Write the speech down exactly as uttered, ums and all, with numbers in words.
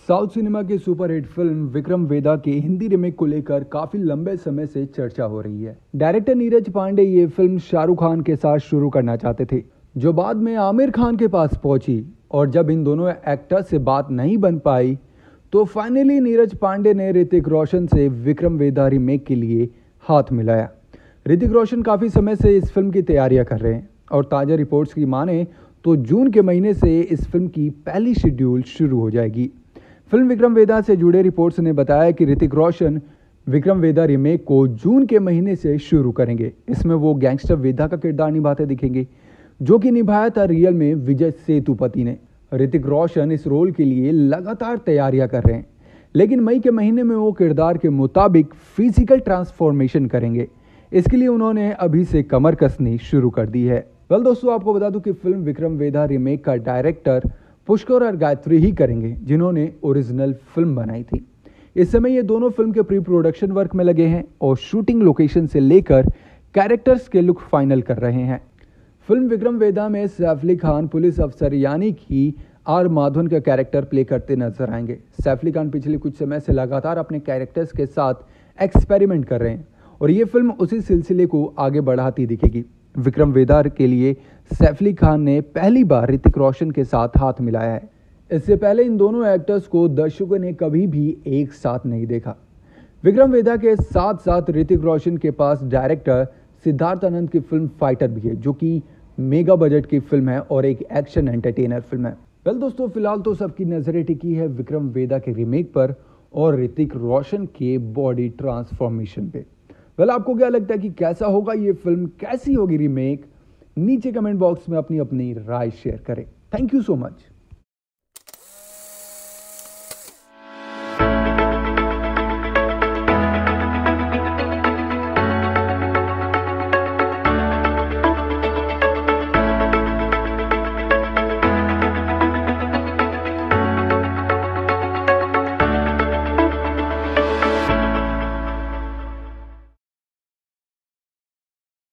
South cinema की superhit film Vikram Vedha के Hindi remake को लेकर काफी लंबे समय से चर्चा हो रही है। डायरेक्टर नीरज पांडे ये फिल्म शाहरुख खान के साथ शुरू करना चाहते थे, जो बाद में आमिर खान के पास पहुंची, और जब इन दोनों एक्टर्स से बात नहीं बन पाई तो फाइनली नीरज पांडे ने ऋतिक रोशन से विक्रम वेदा रिमेक के लिए हाथ मिलाया। ऋतिक रोशन काफी समय से इस फिल्म की तैयारियां कर रहे हैं और ताजा रिपोर्ट्स की माने तो जून के महीने से इस फिल्म की पहली शेड्यूल शुरू हो जाएगी। फिल्म विक्रम वेदा से जुड़े रिपोर्ट्स ने बताया कि ऋतिक रोशन विक्रम वेदा रिमेक को जून के महीने से शुरू करेंगे। इसमें वो गैंगस्टर वेदा का किरदार निभाते दिखेंगे, जो कि निभाया था रियल में विजय सेतुपति ने। ऋतिक रोशन इस रोल के लिए लगातार तैयारियां कर रहे हैं, लेकिन मई के महीने में वो किरदार के मुताबिक फिजिकल ट्रांसफॉर्मेशन करेंगे। इसके लिए उन्होंने अभी से कमर कसनी शुरू कर दी है। वेल दोस्तों, आपको बता दूं कि फिल्म विक्रम वेदा रिमेक का डायरेक्टर पुष्कर और गायत्री ही करेंगे, जिन्होंने ओरिजिनल फिल्म बनाई थी। इस समय ये दोनों फिल्म के प्री प्रोडक्शन वर्क में लगे हैं और शूटिंग लोकेशन से लेकर कैरेक्टर्स के लुक फाइनल कर रहे हैं। फिल्म विक्रम वेदा में सैफ अली खान पुलिस अफसर यानी कि आर माधवन का कैरेक्टर प्ले करते नजर आएंगे। सैफ अली खान पिछले कुछ समय से लगातार अपने कैरेक्टर्स के साथ एक्सपेरिमेंट कर रहे हैं और ये फिल्म उसी सिलसिले को आगे बढ़ाती दिखेगी। विक्रम वेदा के लिए सैफ अली खान ने पहली बार ऋतिक रोशन के साथ हाथ मिलाया है। इससे पहले इन दोनों एक्टर्स को दर्शकों ने कभी भी एक साथ नहीं देखा। विक्रम वेदा के साथ साथ ऋतिक रोशन के पास डायरेक्टर सिद्धार्थ आनंद की फिल्म फाइटर भी है, जो कि मेगा बजट की फिल्म है और एक एक्शन एंटरटेनर फिल्म है। वेल दोस्तों, फिलहाल तो सबकी नजरें टिकी है विक्रम वेदा के रीमेक पर और ऋतिक रोशन के बॉडी ट्रांसफॉर्मेशन पे। वेल आपको क्या लगता है कि कैसा होगा ये फिल्म, कैसी होगी रीमेक? नीचे कमेंट बॉक्स में अपनी अपनी राय शेयर करें। Thank you so much.